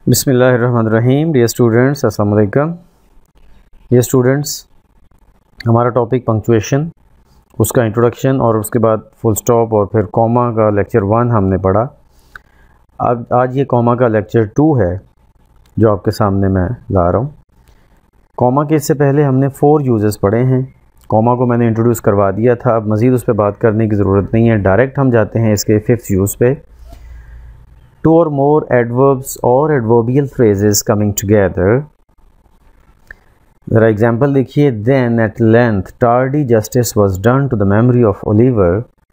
बिस्मिल्लाहिर्रहमानिर्रहीम। Dear students, अस्सलाम वालेकुम। डियर स्टूडेंट्स, हमारा टॉपिक पंक्चुएशन, उसका इंट्रोडक्शन और उसके बाद फुल स्टॉप और फिर कॉमा का लेक्चर 1 हमने पढ़ा। अब आज ये कॉमा का लेक्चर 2 है जो आपके सामने मैं ला रहा हूँ। कॉमा के इससे पहले हमने 4 यूजेस पढ़े हैं। कॉमा को मैंने इंट्रोड्यूस करवा दिया था, अब मज़ीद उस पर बात करने की ज़रूरत नहीं है। डायरेक्ट हम जाते हैं इसके 5th यूज़ पे। 2 or more adverbs or adverbial phrases coming together। ज़रा एग्जाम्पल देखिए। Then at length tardy justice was done to the memory of Oliver।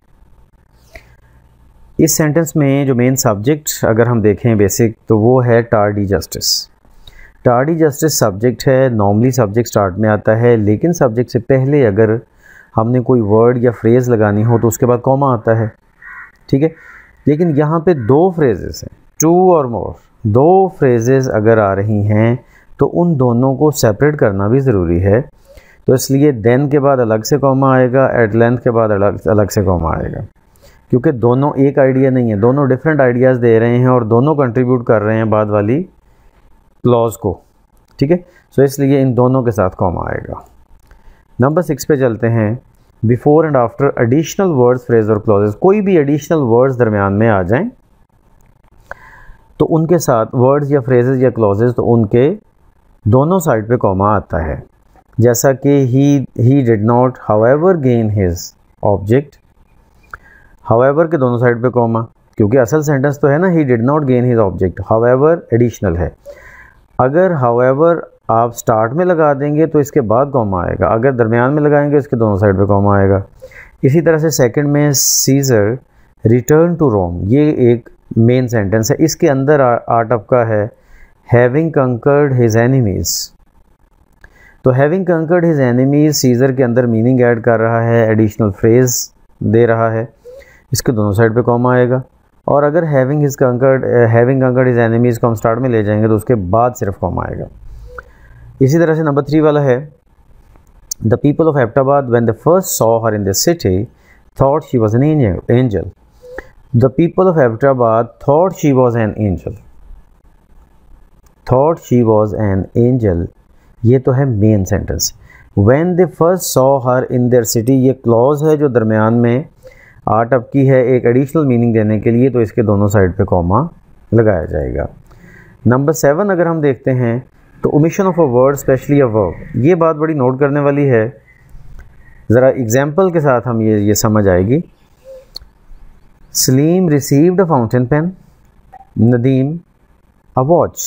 इस सेंटेंस में जो मेन सब्जेक्ट अगर हम देखें बेसिक तो वो है tardy justice. Tardy justice subject है। नॉर्मली सब्जेक्ट स्टार्ट में आता है, लेकिन सब्जेक्ट से पहले अगर हमने कोई वर्ड या फ्रेज़ लगानी हो तो उसके बाद कॉमा आता है, ठीक है। लेकिन यहाँ पे 2 फ्रेजेस हैं, 2 और मोर, 2 फ्रेजेस अगर आ रही हैं तो उन दोनों को सेपरेट करना भी ज़रूरी है। तो इसलिए देन के बाद अलग से कॉमा आएगा, एट लेंथ के बाद अलग से कॉमा आएगा, क्योंकि दोनों एक आइडिया नहीं है, दोनों डिफरेंट आइडियाज़ दे रहे हैं और दोनों कंट्रीब्यूट कर रहे हैं बाद वाली क्लॉज को, ठीक है। सो इसलिए इन दोनों के साथ कॉमा आएगा। नंबर 6 पे चलते हैं। Before and after additional words, phrase और क्लॉजेस, कोई भी एडिशनल वर्ड्स दरमियान में आ जाएं तो उनके साथ वर्ड्स या फ्रेजेस या क्लॉजेस, तो उनके दोनों साइड पे कॉमा आता है। जैसा कि he did not however gain his object. However के दोनों साइड पे कॉमा, क्योंकि असल सेंटेंस तो है ना he did not gain his object, however additional है। अगर हाउएवर आप स्टार्ट में लगा देंगे तो इसके बाद कॉमा आएगा, अगर दरमियान में लगाएंगे इसके दोनों साइड पे कॉमा आएगा। इसी तरह से सेकंड में सीजर रिटर्न टू रोम, ये एक मेन सेंटेंस है। इसके अंदर आर्ट आपका है हैविंग कंकर्ड हिज एनिमीज़। तो having conquered his enemies Caesar के अंदर मीनिंग ऐड कर रहा है, एडिशनल फ्रेज दे रहा है, इसके दोनों साइड पे कॉमा आएगा। और अगर हैविंग कंकर्ड हिज एनिमीज़ को हम स्टार्ट में ले जाएंगे तो उसके बाद सिर्फ कॉमा आएगा। इसी तरह से नंबर 3 वाला है the people of Abbottabad when they first saw her in the city thought she was an angel. The people of Abbottabad thought she was an angel. Thought she was an angel, ये तो है main sentence. When they first saw her in their city, ये clause है जो दरमियान में art up की है एक एडिशनल मीनिंग देने के लिए, तो इसके दोनों साइड पे कॉमा लगाया जाएगा। नंबर 7 अगर हम देखते हैं तो omission of a word especially a verb, ये बात बड़ी नोट करने वाली है। ज़रा एग्जाम्पल के साथ हम ये समझ आएगी। Salim received a fountain pen, Nadeem a watch.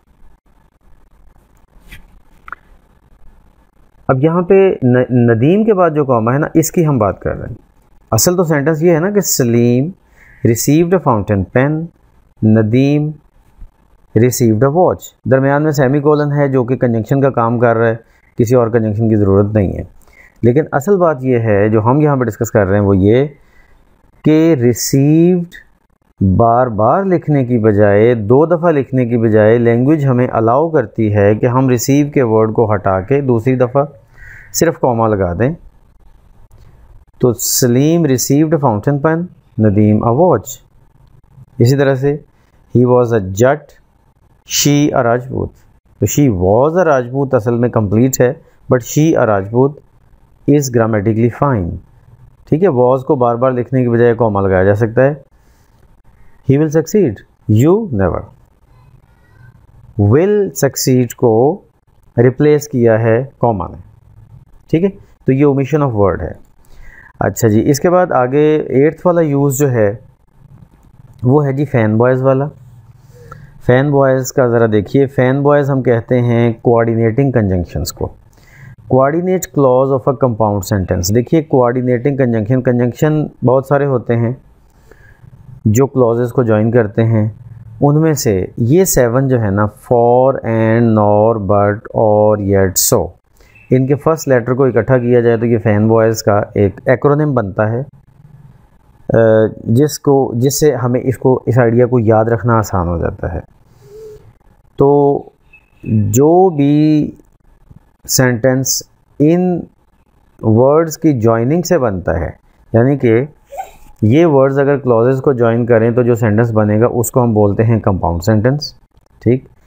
अब यहाँ पे नदीम के बाद जो कॉमा है ना, इसकी हम बात कर रहे हैं। असल तो सेंटेंस ये है ना कि Salim received a fountain pen, Nadeem received a watch. दरमियान में सेमी कोलन है जो कि कंजंक्शन का काम कर रहा है, किसी और कंजंक्शन की ज़रूरत नहीं है। लेकिन असल बात ये है जो हम यहाँ पे डिस्कस कर रहे हैं वो ये कि रिसीव्ड बार बार लिखने की बजाय, 2 दफ़ा लिखने की बजाय लैंग्वेज हमें अलाउ करती है कि हम रिसीव के वर्ड को हटा के दूसरी दफ़ा सिर्फ कॉमा लगा दें। तो Salim received fountain pen, Nadeem a watch. इसी तरह से ही was a Jat, she a Rajput. तो शी वॉज अ राजपूत असल में कंप्लीट है, but she a Rajput is grammatically fine, ठीक है। वॉज को बार बार लिखने की बजाय कॉमा लगाया जा सकता है। He will succeed, you never. Will succeed को रिप्लेस किया है कॉमा ने, ठीक है। तो ये ओमिशन ऑफ वर्ड है। अच्छा जी, इसके बाद आगे 8th वाला यूज़ जो है वो है जी फैन बॉयज़ वाला। फैन बॉयज़ का ज़रा देखिए। फैन बॉयज़ हम कहते हैं कोऑर्डिनेटिंग कंजंक्शंस को। Coordinate clause of a compound sentence. देखिए कोऑर्डिनेटिंग कंजंक्शन बहुत सारे होते हैं जो क्लॉजेस को ज्वाइन करते हैं। उनमें से ये 7 जो है ना, for, and, nor, but, or, yet, so, इनके फर्स्ट लेटर को इकट्ठा किया जाए तो ये फैन बॉयज़ का एक एक्रोनिम बनता है, जिससे हमें इस आइडिया को याद रखना आसान हो जाता है। तो जो भी सेंटेंस इन वर्ड्स की जॉइनिंग से बनता है, यानी कि ये वर्ड्स अगर क्लॉजेस को ज्वाइन करें तो जो सेंटेंस बनेगा उसको हम बोलते हैं कंपाउंड सेंटेंस, ठीक।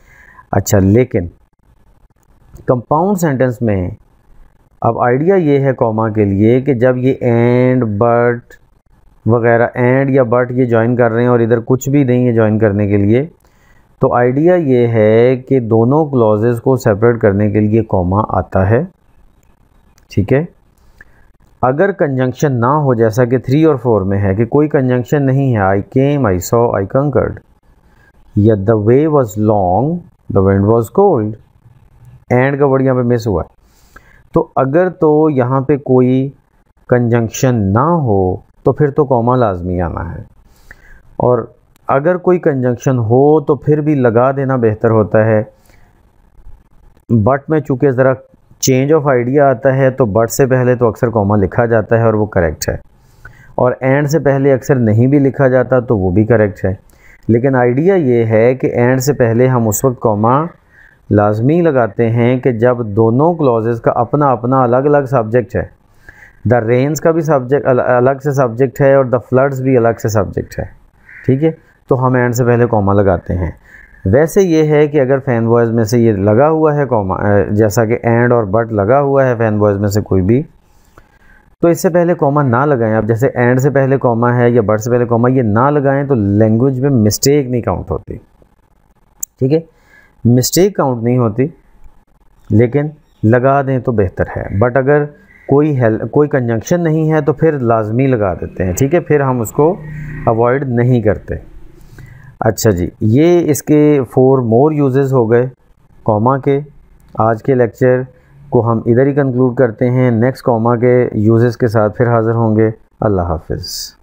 अच्छा, लेकिन कंपाउंड सेंटेंस में अब आइडिया ये है कॉमा के लिए कि जब ये एंड बट वगैरह, एंड या बट ये ज्वाइन कर रहे हैं और इधर कुछ भी नहीं है ज्वाइन करने के लिए, तो आइडिया ये है कि दोनों क्लॉजेस को सेपरेट करने के लिए कॉमा आता है। ठीक है, अगर कंजंक्शन ना हो, जैसा कि 3 और 4 में है कि कोई कंजंक्शन नहीं है, I came, I saw, I conquered, या the way was long, the wind was cold, and का वर्ड यहाँ पे मिस हुआ है। तो अगर तो यहाँ पे कोई कंजंक्शन ना हो तो फिर तो कॉमा लाजमी आना है, और अगर कोई कंजंक्शन हो तो फिर भी लगा देना बेहतर होता है। बट में चूँकि ज़रा चेंज ऑफ आइडिया आता है तो बट से पहले तो अक्सर कॉमा लिखा जाता है और वो करेक्ट है, और एंड से पहले अक्सर नहीं भी लिखा जाता तो वो भी करेक्ट है। लेकिन आइडिया ये है कि एंड से पहले हम उस वक्त कॉमा लाजमी लगाते हैं कि जब दोनों क्लॉजेस का अपना अपना अलग अलग सब्जेक्ट है। द रेन्स का भी सब्जेक्ट अलग से सब्जेक्ट है और द फ्लड्स भी अलग से सब्जेक्ट है। ठीक है, तो हम एंड से पहले कॉमा लगाते हैं। वैसे ये है कि अगर फैन बॉयज़ में से ये लगा हुआ है कॉमा, जैसा कि एंड और बट लगा हुआ है फैन बॉयज़ में से कोई भी, तो इससे पहले कॉमा ना लगाएं। अब जैसे एंड से पहले कॉमा है या बट से पहले कॉमा, ये ना लगाएं तो लैंग्वेज में मिस्टेक नहीं काउंट होती। ठीक है, मिस्टेक काउंट नहीं होती, लेकिन लगा दें तो बेहतर है। बट अगर कोई कंजंक्शन नहीं है तो फिर लाजमी लगा देते हैं। ठीक है, फिर हम उसको अवॉइड नहीं करते। अच्छा जी, ये इसके 4 मोर यूजेस हो गए कॉमा के। आज के लेक्चर को हम इधर ही कंक्लूड करते हैं। नेक्स्ट कॉमा के यूजेस के साथ फिर हाज़िर होंगे। अल्लाह हाफिज़।